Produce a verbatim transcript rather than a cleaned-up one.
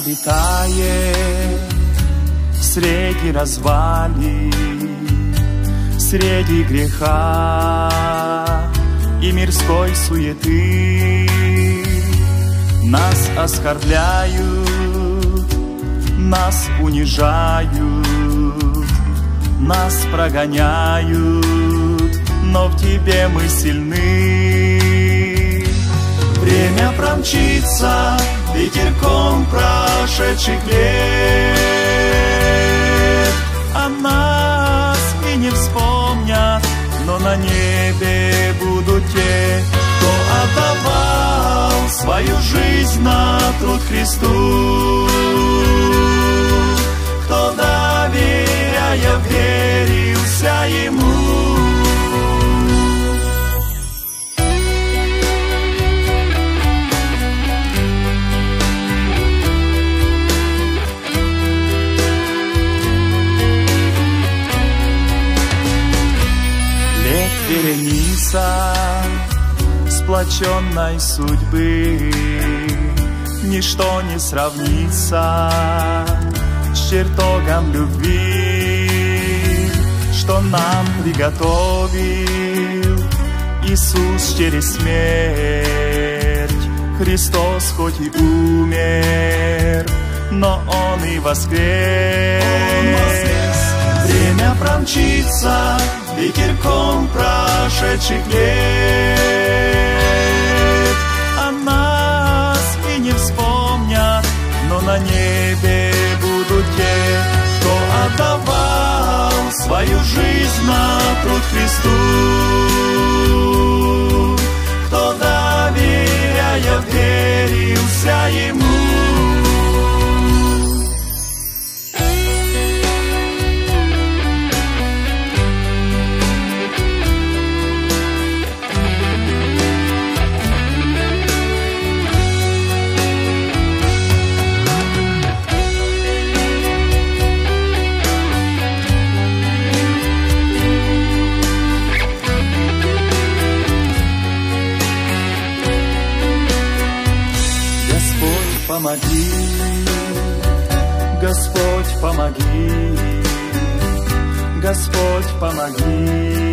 обитает среди развалин, среди греха и мирской суеты. Нас оскорбляют, нас унижают, нас прогоняют, но в Тебе мы сильны. Время промчится ветерком прошедших лет, о нас и не вспомнят, но на небе будут те, кто отдавал свою жизнь на труд Христу, кто, доверяя, верился Ему. Вереница сплоченной судьбы, ничто не сравнится с чертогом любви, что нам приготовил Иисус через смерть. Христос хоть и умер, но Он и воскрес. Время промчится ветерком прошедших лет, о нас и не вспомнят, но на небе будут те, кто отдавал свою жизнь на труд Христу, кто, доверяя, верился Ему. Помоги, Господь, помоги, Господь, помоги.